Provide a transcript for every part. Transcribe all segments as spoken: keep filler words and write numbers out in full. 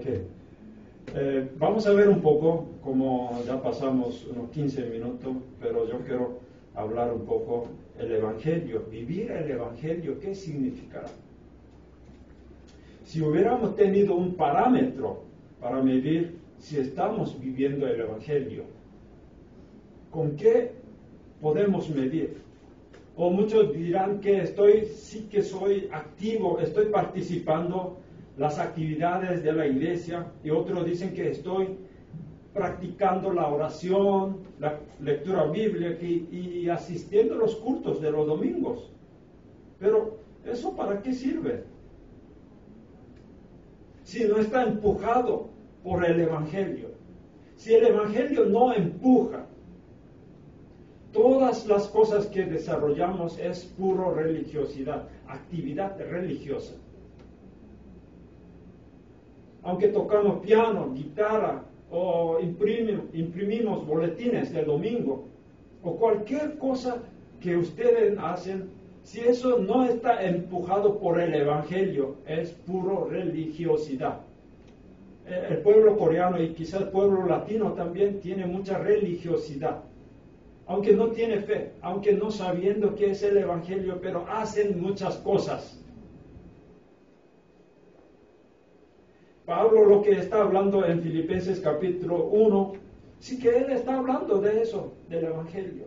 Ok. Eh, vamos a ver un poco, como ya pasamos unos quince minutos, pero yo quiero hablar un poco el Evangelio. Vivir el Evangelio, ¿qué significará? Si hubiéramos tenido un parámetro para medir si estamos viviendo el Evangelio, ¿con qué podemos medir? O muchos dirán que estoy, sí que soy activo, estoy participando en las actividades de la iglesia, y otros dicen que estoy practicando la oración, la lectura bíblica y, y asistiendo a los cultos de los domingos. Pero, ¿eso para qué sirve? Si no está empujado por el Evangelio. Si el Evangelio no empuja, todas las cosas que desarrollamos es puro religiosidad, actividad religiosa. Aunque tocamos piano, guitarra, o imprimimos, imprimimos boletines del domingo, o cualquier cosa que ustedes hacen, si eso no está empujado por el Evangelio, es puro religiosidad. El pueblo coreano y quizás el pueblo latino también tiene mucha religiosidad. Aunque no tiene fe, aunque no sabiendo qué es el Evangelio, pero hacen muchas cosas. Pablo lo que está hablando en Filipenses capítulo uno, sí que él está hablando de eso, del Evangelio.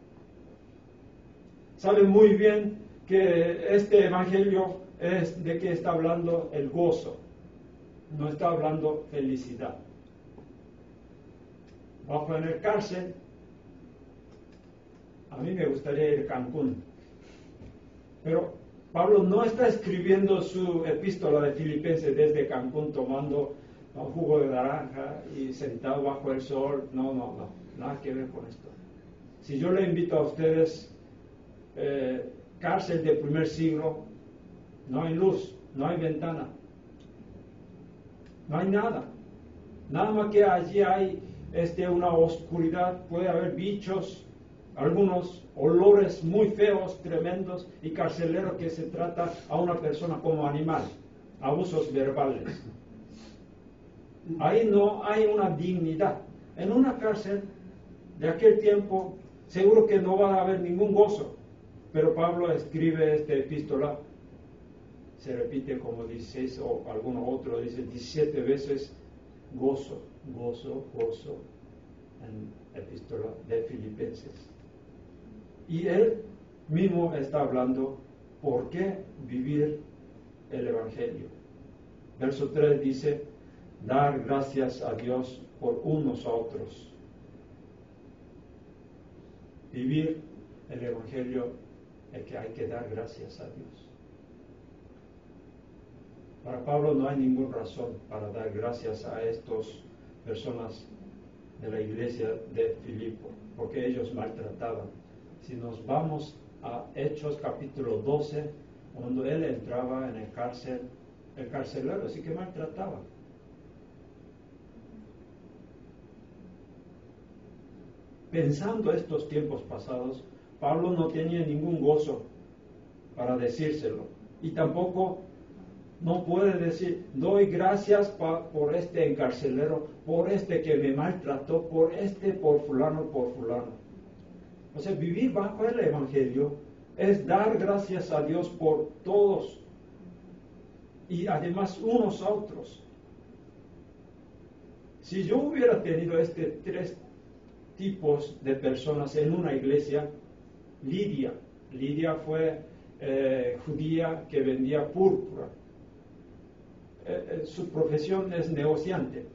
Sabe muy bien que este Evangelio es de que está hablando el gozo, no está hablando felicidad. Bajo en el cárcel, a mí me gustaría ir a Cancún, pero Pablo no está escribiendo su epístola de Filipenses desde Cancún tomando un jugo de naranja y sentado bajo el sol. No, no, no, nada que ver con esto. Si yo le invito a ustedes, eh, cárcel del primer siglo, no hay luz, no hay ventana, no hay nada. Nada más que allí hay este, una oscuridad, puede haber bichos, algunos olores muy feos, tremendos, y carcelero que se trata a una persona como animal, abusos verbales. Ahí no hay una dignidad. En una cárcel de aquel tiempo seguro que no va a haber ningún gozo, pero Pablo escribe esta epístola, se repite como dieciséis o alguno otro dice diecisiete veces gozo, gozo, gozo en la epístola de Filipenses. Y él mismo está hablando por qué vivir el Evangelio. Verso tres dice, dar gracias a Dios por unos a otros. Vivir el Evangelio es que hay que dar gracias a Dios. Para Pablo no hay ninguna razón para dar gracias a estas personas de la iglesia de Filipo, porque ellos maltrataban. Si nos vamos a Hechos capítulo doce, cuando él entraba en el cárcel, el carcelero sí que maltrataba. Pensando estos tiempos pasados, Pablo no tenía ningún gozo para decírselo, y tampoco no puede decir, doy gracias pa, por este encarcelero, por este que me maltrató, por este, por fulano, por fulano. O sea, vivir bajo el Evangelio es dar gracias a Dios por todos y además unos a otros. Si yo hubiera tenido este tres tipos de personas en una iglesia, Lidia, Lidia fue eh, judía que vendía púrpura. Eh, eh, su profesión es negociante.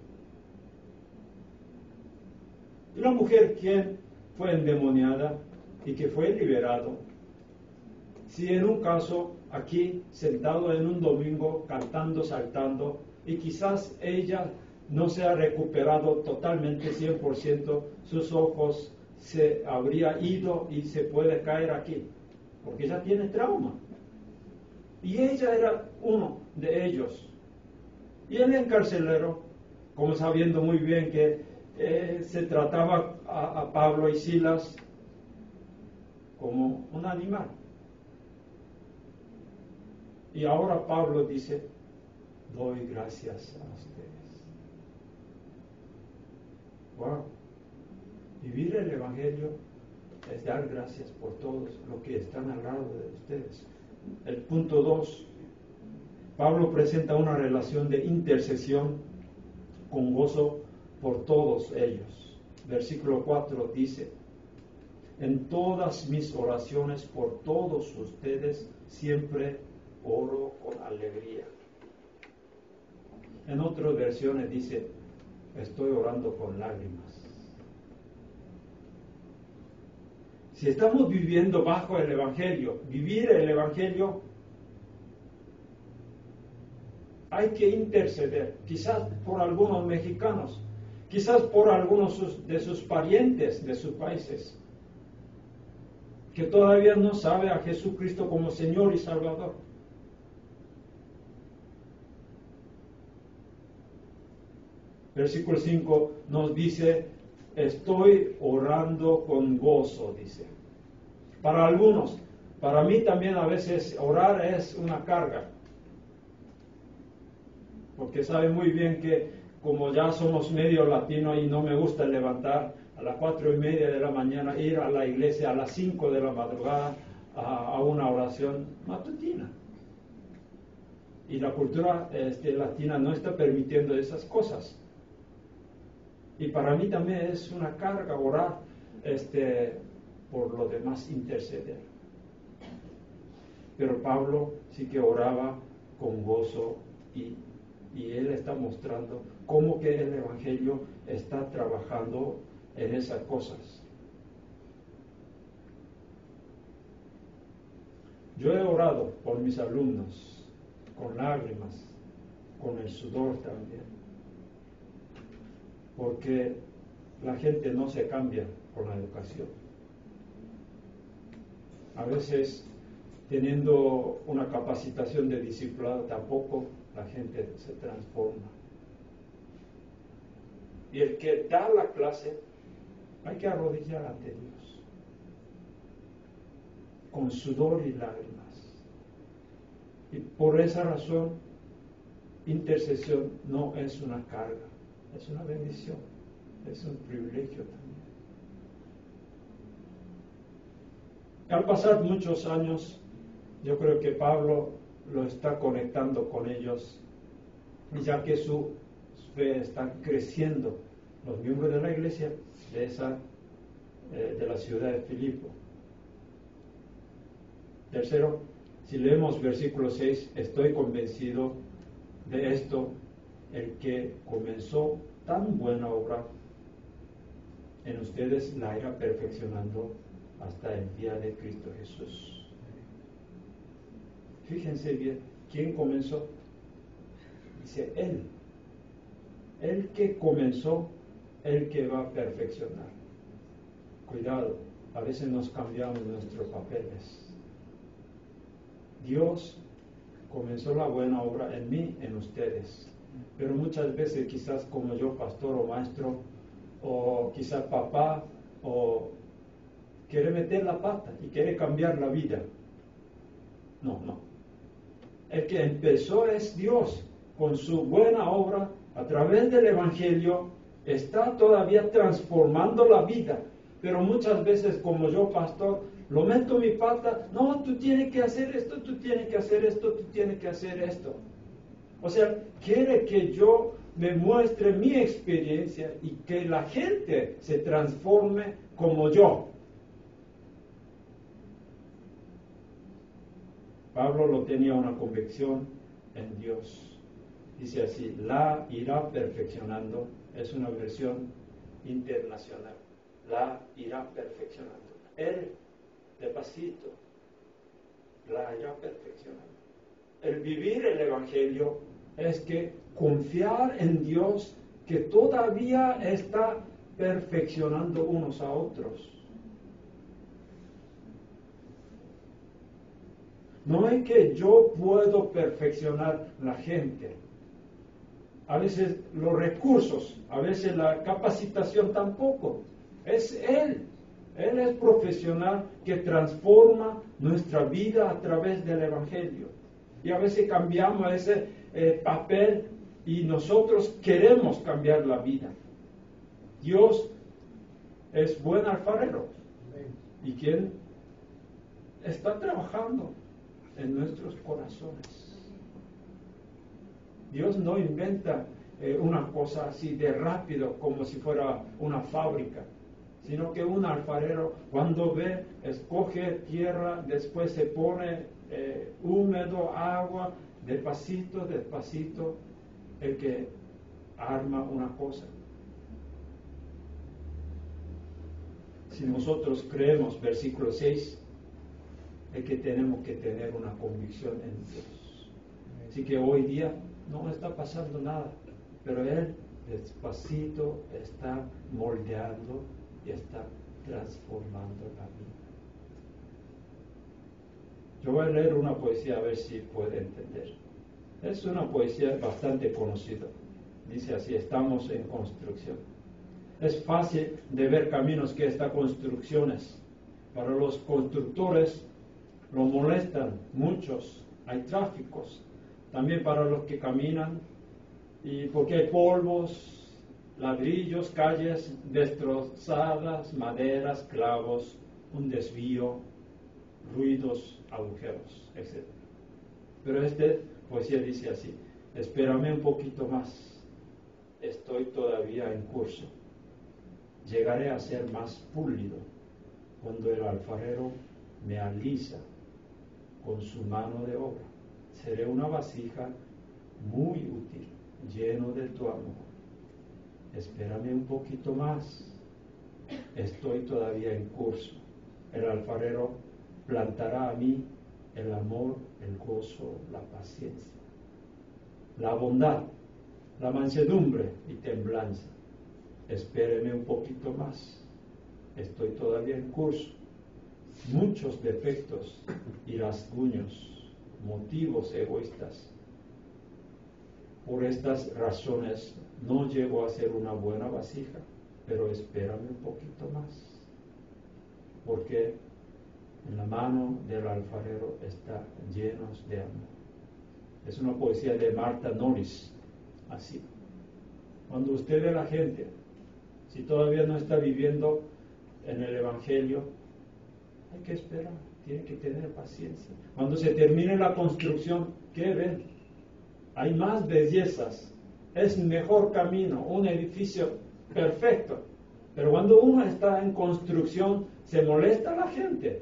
Y la mujer quien fue endemoniada y que fue liberado. Si en un caso aquí sentado en un domingo cantando, saltando, y quizás ella no se ha recuperado totalmente cien por ciento, sus ojos se habría ido y se puede caer aquí, porque ella tiene trauma. Y ella era uno de ellos. Y el encarcelero, como sabiendo muy bien que Eh, se trataba a, a Pablo y Silas como un animal. Y ahora Pablo dice, doy gracias a ustedes. Wow. Vivir el Evangelio es dar gracias por todos los que están al lado de ustedes. El punto dos, Pablo presenta una relación de intercesión con gozo por todos ellos. Versículo cuatro dice: en todas mis oraciones por todos ustedes siempre oro con alegría. En otras versiones dice: estoy orando con lágrimas. Si estamos viviendo bajo el Evangelio, vivir el Evangelio, hay que interceder, quizás por algunos mexicanos, quizás por algunos de sus parientes de sus países, que todavía no sabe a Jesucristo como Señor y Salvador. Versículo cinco nos dice: estoy orando con gozo, dice. Para algunos, para mí también a veces orar es una carga, porque sabe muy bien que como ya somos medio latino y no me gusta levantar a las cuatro y media de la mañana, ir a la iglesia a las cinco de la madrugada a, a una oración matutina. Y la cultura este, latina no está permitiendo esas cosas. Y para mí también es una carga orar, este, por lo demás interceder. Pero Pablo sí que oraba con gozo y, y él está mostrando cómo que el Evangelio está trabajando en esas cosas. Yo he orado por mis alumnos con lágrimas, con el sudor también, porque la gente no se cambia con la educación. A veces, teniendo una capacitación de discipulado, tampoco la gente se transforma. Y el que da la clase, hay que arrodillar ante Dios, con sudor y lágrimas. Y por esa razón, intercesión no es una carga, es una bendición, es un privilegio también. Al pasar muchos años, yo creo que Pablo lo está conectando con ellos, ya que su fe está creciendo, los miembros de la iglesia de, esa, eh, de la ciudad de Filipo. Tercero, si leemos versículo seis, estoy convencido de esto: el que comenzó tan buena obra en ustedes la irá perfeccionando hasta el día de Cristo Jesús. Fíjense bien, ¿quién comenzó? Dice Él. El que comenzó, el que va a perfeccionar. Cuidado, a veces nos cambiamos nuestros papeles. Dios comenzó la buena obra en mí, en ustedes. Pero muchas veces, quizás como yo, pastor o maestro, o quizás papá, o quiere meter la pata y quiere cambiar la vida. No, no. El que empezó es Dios, con su buena obra, a través del Evangelio, está todavía transformando la vida. Pero muchas veces, como yo, pastor, lo meto mi pata: no, tú tienes que hacer esto, tú tienes que hacer esto, tú tienes que hacer esto. O sea, quiere que yo me muestre mi experiencia y que la gente se transforme como yo. Pablo lo tenía una convicción en Dios. Dice así: la irá perfeccionando. Es una versión internacional. La irá perfeccionando. Él, despacito, la irá perfeccionando. El vivir el Evangelio es que confiar en Dios, que todavía está perfeccionando unos a otros. No es que yo puedo perfeccionar la gente. A veces los recursos, a veces la capacitación tampoco. Es Él. Él es profesional que transforma nuestra vida a través del Evangelio. Y a veces cambiamos ese eh, papel y nosotros queremos cambiar la vida. Dios es buen alfarero. ¿Y quién está trabajando en nuestros corazones? Dios no inventa eh, una cosa así de rápido como si fuera una fábrica, sino que un alfarero cuando ve, escoge tierra, después se pone eh, húmedo, agua, despacito, despacito, el que arma una cosa. Si nosotros creemos, versículo seis, es que tenemos que tener una convicción en Dios. Así que hoy día no está pasando nada, pero Él despacito está moldeando y está transformando la vida. Yo voy a leer una poesía a ver si puede entender. Es una poesía bastante conocida. Dice así: estamos en construcción. Es fácil de ver caminos que estas construcciones. Para los constructores lo molestan muchos. Hay tráficos. También para los que caminan. Y porque hay polvos, ladrillos, calles destrozadas, maderas, clavos, un desvío, ruidos, agujeros, etcétera. Pero este poesía dice así: espérame un poquito más. Estoy todavía en curso. Llegaré a ser más pulido cuando el alfarero me alisa con su mano de obra. Seré una vasija muy útil, lleno de tu amor. Espérame un poquito más. Estoy todavía en curso. El alfarero plantará a mí el amor, el gozo, la paciencia, la bondad, la mansedumbre y templanza. Espéreme un poquito más. Estoy todavía en curso. Muchos defectos y rasguños, motivos egoístas. Por estas razones no llego a ser una buena vasija, pero espérame un poquito más. Porque en la mano del alfarero está llenos de amor. Es una poesía de Martha Norris, así. Cuando usted ve a la gente, si todavía no está viviendo en el Evangelio, hay que esperar, tiene que tener paciencia. Cuando se termine la construcción, ¿qué ven? Hay más bellezas, es mejor camino, un edificio perfecto. Pero cuando uno está en construcción, se molesta a la gente.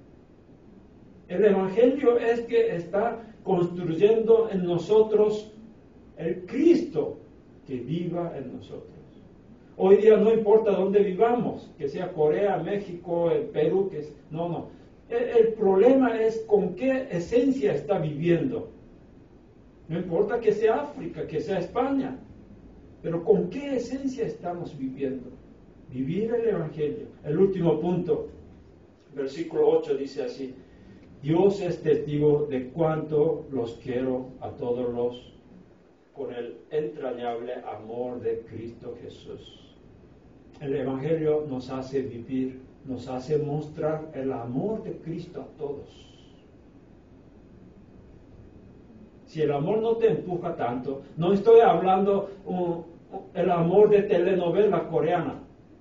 El Evangelio es que está construyendo en nosotros el Cristo que viva en nosotros. Hoy día no importa dónde vivamos, que sea Corea, México, el Perú, que es, no, no. El, el problema es con qué esencia está viviendo. No importa que sea África, que sea España, pero con qué esencia estamos viviendo. Vivir el Evangelio. El último punto, versículo ocho dice así: Dios es testigo de cuánto los quiero a todos los con el entrañable amor de Cristo Jesús. El Evangelio nos hace vivir, nos hace mostrar el amor de Cristo a todos. Si el amor no te empuja tanto, no estoy hablando um, el amor de telenovela coreana.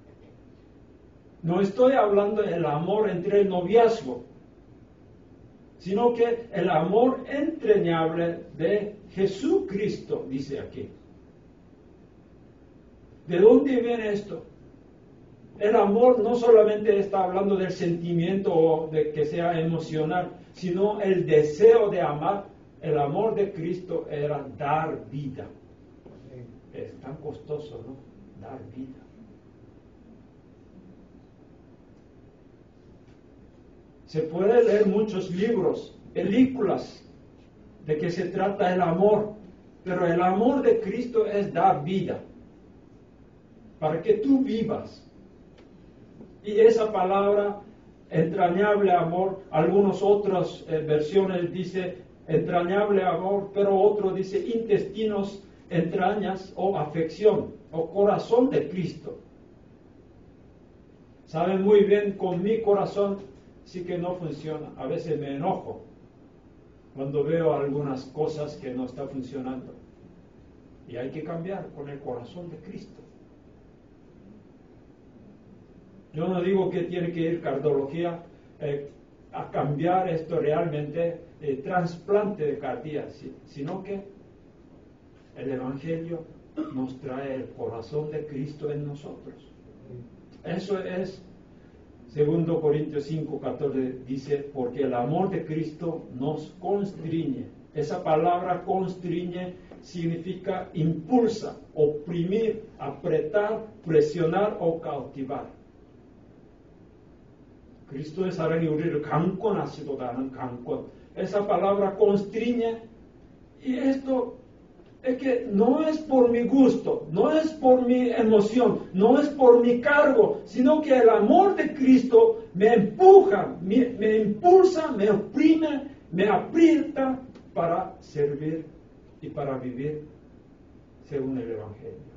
No estoy hablando del amor entre el noviazgo, sino que el amor entrañable de Jesucristo, dice aquí. ¿De dónde viene esto? El amor no solamente está hablando del sentimiento o de que sea emocional, sino el deseo de amar. El amor de Cristo era dar vida. Es tan costoso, ¿no? Dar vida. Se puede leer muchos libros, películas, de que se trata el amor, pero el amor de Cristo es dar vida, para que tú vivas. Y esa palabra, entrañable amor, algunas otras eh, versiones dice entrañable amor, pero otro dice intestinos, entrañas o afección o corazón de Cristo. Saben muy bien, con mi corazón sí que no funciona. A veces me enojo cuando veo algunas cosas que no están funcionando. Y hay que cambiar con el corazón de Cristo. Yo no digo que tiene que ir cardiología eh, a cambiar esto realmente, eh, trasplante de cardia, sino que el Evangelio nos trae el corazón de Cristo en nosotros. Eso es, segundo Corintios cinco, catorce, dice, porque el amor de Cristo nos constriñe. Esa palabra constriñe significa impulsa, oprimir, apretar, presionar o cautivar. 그리스도의 사랑이 우리를 강권하시도다는 강권. Esa palabra constriñe, y esto es que no es por mi gusto, no es por mi emoción, no es por mi cargo, sino que el amor de Cristo me empuja, me, me impulsa, me oprime, me aprieta para servir y para vivir según el Evangelio.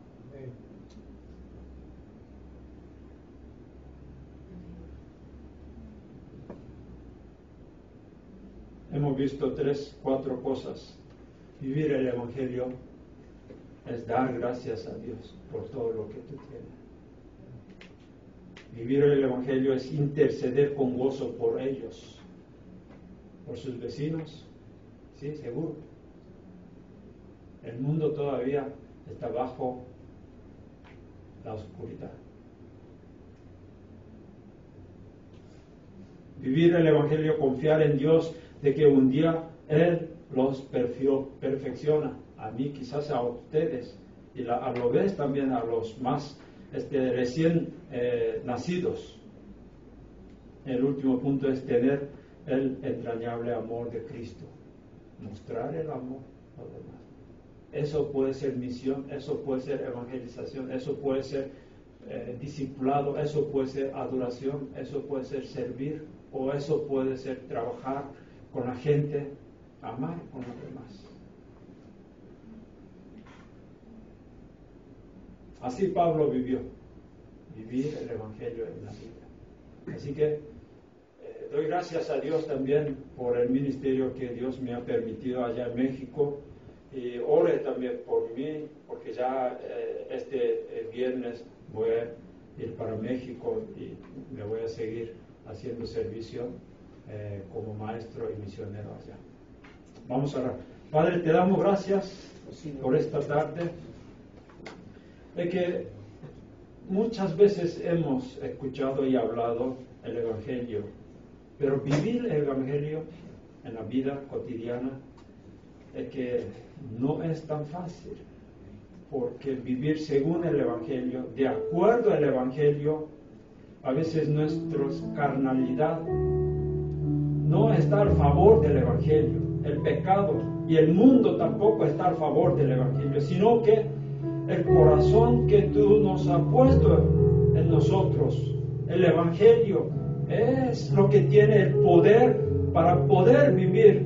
Hemos visto tres, cuatro cosas. Vivir el Evangelio es dar gracias a Dios por todo lo que tú tienes. Vivir el Evangelio es interceder con gozo por ellos, por sus vecinos, sí, seguro. El mundo todavía está bajo la oscuridad. Vivir el Evangelio, confiar en Dios de que un día Él los perfecciona, a mí quizás a ustedes, y la, a lo vez también a los más este, recién eh, nacidos. El último punto es tener el entrañable amor de Cristo, mostrar el amor a los demás. Eso puede ser misión, eso puede ser evangelización, eso puede ser eh, discipulado, eso puede ser adoración, eso puede ser servir, o eso puede ser trabajar con la gente, amar con los demás. Así Pablo vivió, vivir el Evangelio en la vida. Así que eh, doy gracias a Dios también por el ministerio que Dios me ha permitido allá en México, y ore también por mí, porque ya eh, este eh, viernes voy a ir para México y me voy a seguir haciendo servicio eh, como maestro y misionero allá. Vamos a orar. Padre, te damos gracias por esta tarde, de que muchas veces hemos escuchado y hablado el Evangelio, pero vivir el Evangelio en la vida cotidiana es que no es tan fácil, porque vivir según el Evangelio, de acuerdo al Evangelio, a veces nuestra carnalidad no está a favor del Evangelio, el pecado y el mundo tampoco está a favor del Evangelio, sino que el corazón que tú nos has puesto en nosotros, el Evangelio, es lo que tiene el poder para poder vivir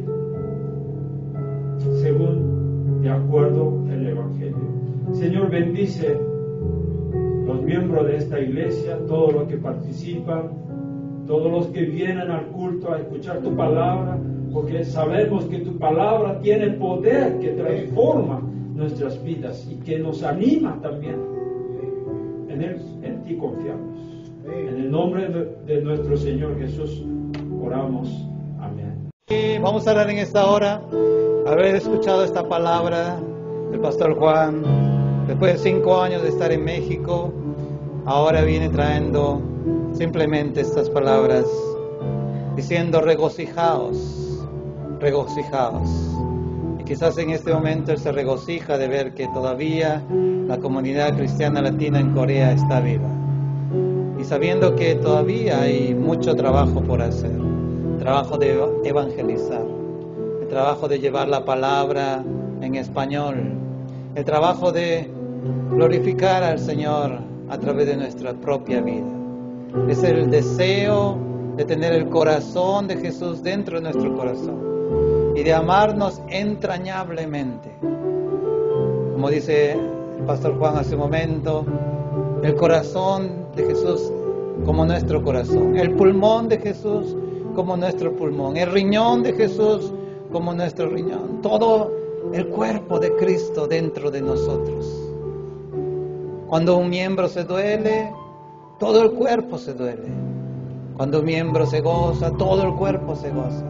según, de acuerdo al Evangelio. Señor, bendice los miembros de esta iglesia, todos los que participan, todos los que vienen al culto a escuchar tu palabra, porque sabemos que tu palabra tiene poder que transforma nuestras vidas y que nos anima también. En él, en ti confiamos. En el nombre de, de nuestro Señor Jesús oramos. Amén. Y vamos a hablar en esta hora, haber escuchado esta palabra del pastor Juan, después de cinco años de estar en México, ahora viene trayendo simplemente estas palabras, diciendo regocijaos, regocijaos. Y quizás en este momento él se regocija de ver que todavía la comunidad cristiana latina en Corea está viva. Y sabiendo que todavía hay mucho trabajo por hacer, trabajo de evangelizar, el trabajo de llevar la palabra en español, el trabajo de glorificar al Señor a través de nuestra propia vida. Es el deseo de tener el corazón de Jesús dentro de nuestro corazón y de amarnos entrañablemente. Como dice el pastor Juan hace un momento, el corazón de Jesús como nuestro corazón, el pulmón de Jesús como nuestro pulmón, el riñón de Jesús como nuestro riñón, todo el cuerpo de Cristo dentro de nosotros. Cuando un miembro se duele, todo el cuerpo se duele. Cuando un miembro se goza, todo el cuerpo se goza.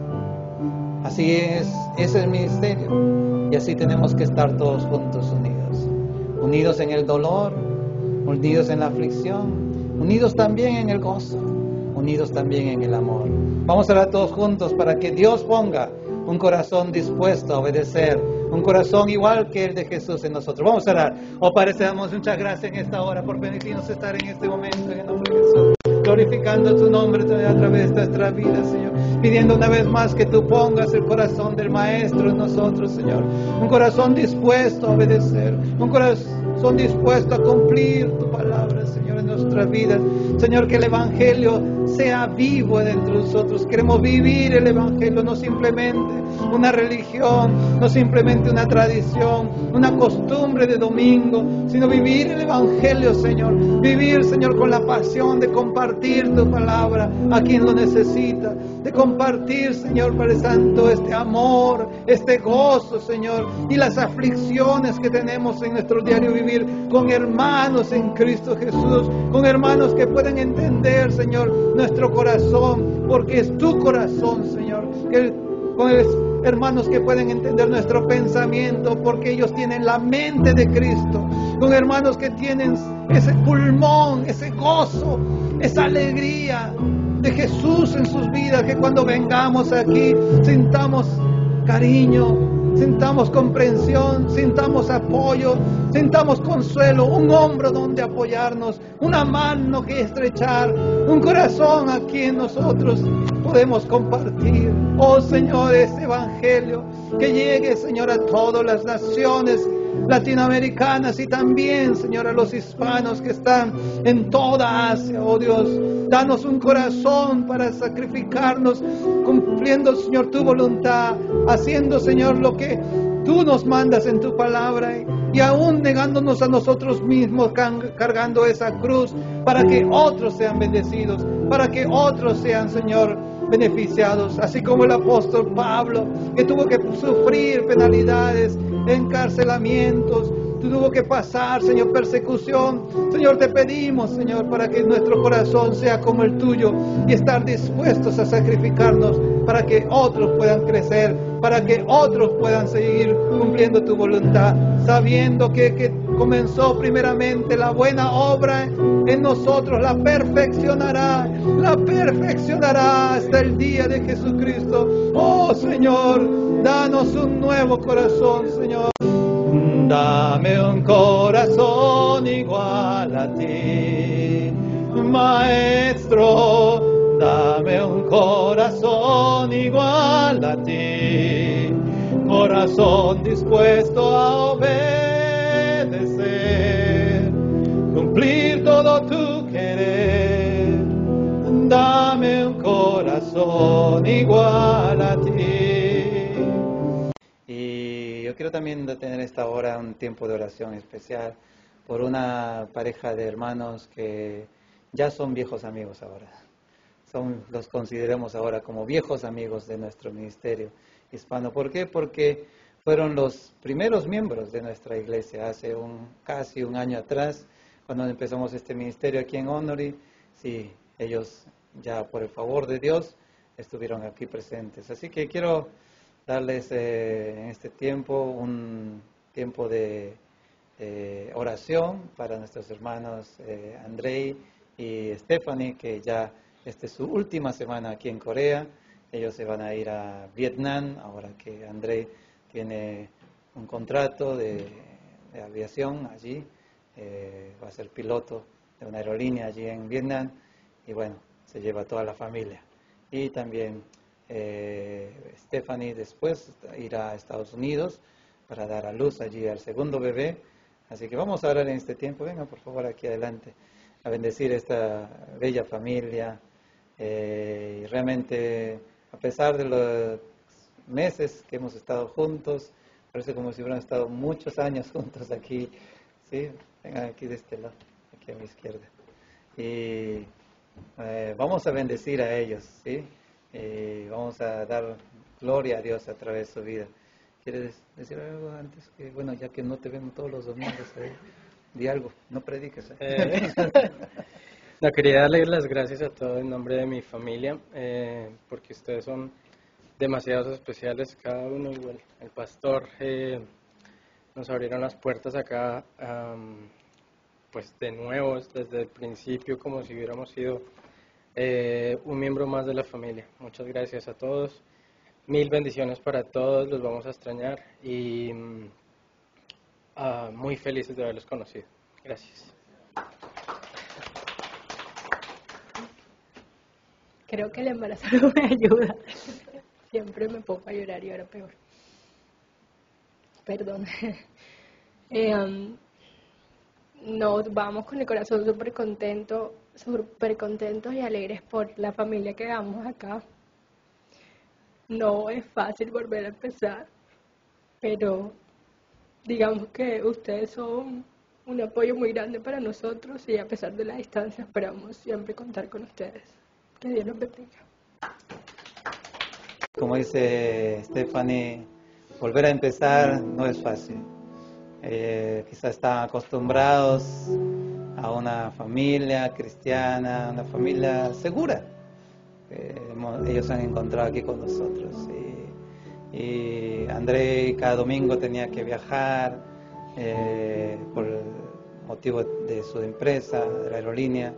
Así es, ese es el ministerio. Y así tenemos que estar todos juntos unidos. Unidos en el dolor, unidos en la aflicción, unidos también en el gozo, unidos también en el amor. Vamos a orar todos juntos para que Dios ponga un corazón dispuesto a obedecer, un corazón igual que el de Jesús en nosotros. Vamos a orar. Oh Padre, te damos muchas gracias en esta hora por permitirnos estar en este momento en el nombre de Jesús, glorificando tu nombre a través de nuestra vida, Señor, pidiendo una vez más que tú pongas el corazón del Maestro en nosotros, Señor, un corazón dispuesto a obedecer, un corazón dispuesto a cumplir tu palabra, Señor, en nuestras vidas. Señor, que el Evangelio sea vivo dentro de nosotros. Queremos vivir el Evangelio, no simplemente una religión, no simplemente una tradición, una costumbre de domingo, sino vivir el Evangelio, Señor. Vivir, Señor, con la pasión de compartir tu palabra a quien lo necesita, de compartir, Señor Padre Santo, este amor, este gozo, Señor, y las aflicciones que tenemos en nuestro diario vivir con hermanos en Cristo Jesús, con hermanos que pueden entender, Señor, nuestro corazón, porque es tu corazón, Señor, que con hermanos que pueden entender nuestro pensamiento, porque ellos tienen la mente de Cristo, con hermanos que tienen ese pulmón, ese gozo, esa alegría de Jesús en sus vidas, que cuando vengamos aquí sintamos cariño, sintamos comprensión, sintamos apoyo, sintamos consuelo, un hombro donde apoyarnos, una mano que estrechar, un corazón a quien nosotros podemos compartir. Oh Señor, este Evangelio que llegue, Señor, a todas las naciones latinoamericanas y también, Señor, a los hispanos que están en toda Asia. Oh Dios, danos un corazón para sacrificarnos, cumpliendo, Señor, tu voluntad, haciendo, Señor, lo que tú nos mandas en tu palabra, y aún negándonos a nosotros mismos, cargando esa cruz, para que otros sean bendecidos, para que otros sean, Señor, beneficiados, así como el apóstol Pablo, que tuvo que sufrir penalidades, encarcelamientos, tuvo que pasar, Señor, persecución. Señor, te pedimos, Señor, para que nuestro corazón sea como el tuyo y estar dispuestos a sacrificarnos para que otros puedan crecer, para que otros puedan seguir cumpliendo tu voluntad, sabiendo que, que comenzó primeramente la buena obra en nosotros, la perfeccionará, la perfeccionará hasta el día de Jesucristo. Oh Señor, danos un nuevo corazón, Señor. Dame un corazón igual a ti, Maestro. Dame un corazón igual a ti, corazón dispuesto a obedecer, cumplir todo tu querer. Dame un corazón igual a ti. Yo quiero también tener esta hora un tiempo de oración especial por una pareja de hermanos que ya son viejos amigos ahora. Son, los consideramos ahora como viejos amigos de nuestro ministerio hispano. ¿Por qué? Porque fueron los primeros miembros de nuestra iglesia hace un, casi un año atrás, cuando empezamos este ministerio aquí en Honori. Sí, ellos ya por el favor de Dios estuvieron aquí presentes. Así que quiero darles eh, en este tiempo un tiempo de eh, oración para nuestros hermanos eh, Andrei y Stephanie, que ya esta es su última semana aquí en Corea. Ellos se van a ir a Vietnam ahora que Andrei tiene un contrato de, de aviación allí, eh, va a ser piloto de una aerolínea allí en Vietnam, y bueno, se lleva toda la familia. Y también Eh, Stephanie después irá a Estados Unidos para dar a luz allí al segundo bebé. Así que vamos a orar en este tiempo. Vengan por favor aquí adelante a bendecir esta bella familia. Eh, y realmente, a pesar de los meses que hemos estado juntos, parece como si hubieran estado muchos años juntos aquí. ¿Sí? Vengan aquí de este lado, aquí a mi izquierda. Y eh, vamos a bendecir a ellos, ¿sí? Eh, vamos a dar gloria a Dios a través de su vida. ¿Quieres decir algo antes? Que bueno, ya que no te vemos todos los domingos, eh, di algo, no prediques. Eh. No, quería darle las gracias a todos en nombre de mi familia, eh, porque ustedes son demasiados especiales, cada uno igual. El pastor eh, nos abrieron las puertas acá, um, pues de nuevo, desde el principio, como si hubiéramos sido eh, un miembro más de la familia. Muchas gracias a todos, mil bendiciones para todos, los vamos a extrañar y um, uh, muy felices de haberlos conocido. Gracias. Creo que el embarazo no me ayuda. Siempre me pongo a llorar y ahora peor. Perdón. Eh, um, nos vamos con el corazón súper contento, súper contentos y alegres por la familia que damos acá. No es fácil volver a empezar, pero digamos que ustedes son un apoyo muy grande para nosotros y a pesar de la distancia esperamos siempre contar con ustedes. Que Dios los bendiga. Como dice Stephanie, volver a empezar no es fácil. Eh, quizás están acostumbrados a una familia cristiana, una familia segura. Eh, ellos han encontrado aquí con nosotros. Y, y André cada domingo tenía que viajar eh, por el motivo de su empresa, de la aerolínea.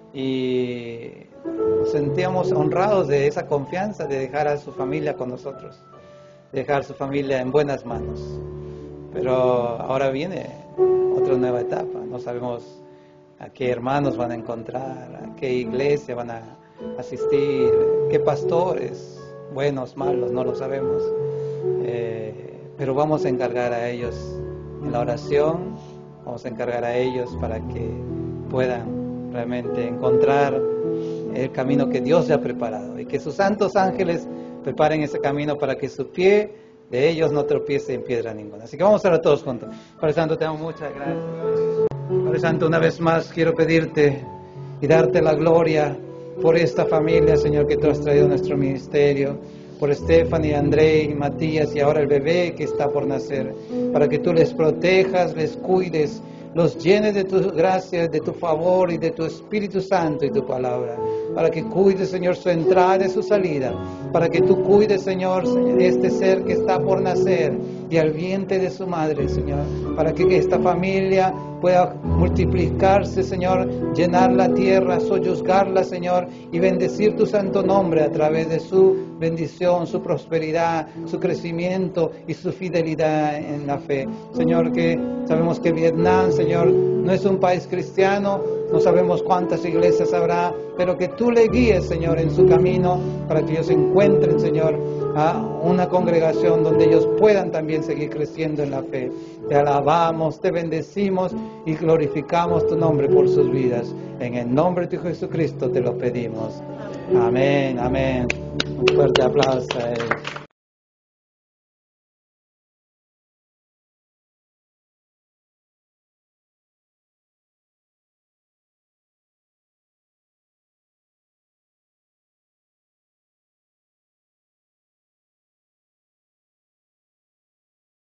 Y nos sentíamos honrados de esa confianza de dejar a su familia con nosotros, dejar su familia en buenas manos. Pero ahora viene otra nueva etapa, no sabemos a qué hermanos van a encontrar, a qué iglesia van a asistir, qué pastores, buenos, malos, no lo sabemos. Eh, pero vamos a encargar a ellos en la oración, vamos a encargar a ellos para que puedan realmente encontrar el camino que Dios ya ha preparado y que sus santos ángeles preparen ese camino para que su pie de ellos no tropiece en piedra ninguna. Así que vamos a estar todos juntos. Padre Santo, te damos muchas gracias. Padre Santo, una vez más quiero pedirte y darte la gloria por esta familia, Señor, que tú has traído a nuestro ministerio, por Stephanie, André, Matías y ahora el bebé que está por nacer, para que tú les protejas, les cuides, los llenes de tu gracia, de tu favor y de tu Espíritu Santo y tu palabra, para que cuides, Señor, su entrada y su salida, para que tú cuides, Señor, este ser que está por nacer y al vientre de su madre, Señor, para que esta familia pueda multiplicarse, Señor, llenar la tierra, soyuzgarla, Señor, y bendecir tu santo nombre a través de su bendición, su prosperidad, su crecimiento y su fidelidad en la fe. Señor, que sabemos que Vietnam, Señor, no es un país cristiano, no sabemos cuántas iglesias habrá, pero que tú le guíes, Señor, en su camino para que ellos encuentren, Señor, a una congregación donde ellos puedan también seguir creciendo en la fe. Te alabamos, te bendecimos y glorificamos tu nombre por sus vidas. En el nombre de tu Hijo Jesucristo te lo pedimos. Amén, amén. Un fuerte aplauso a él.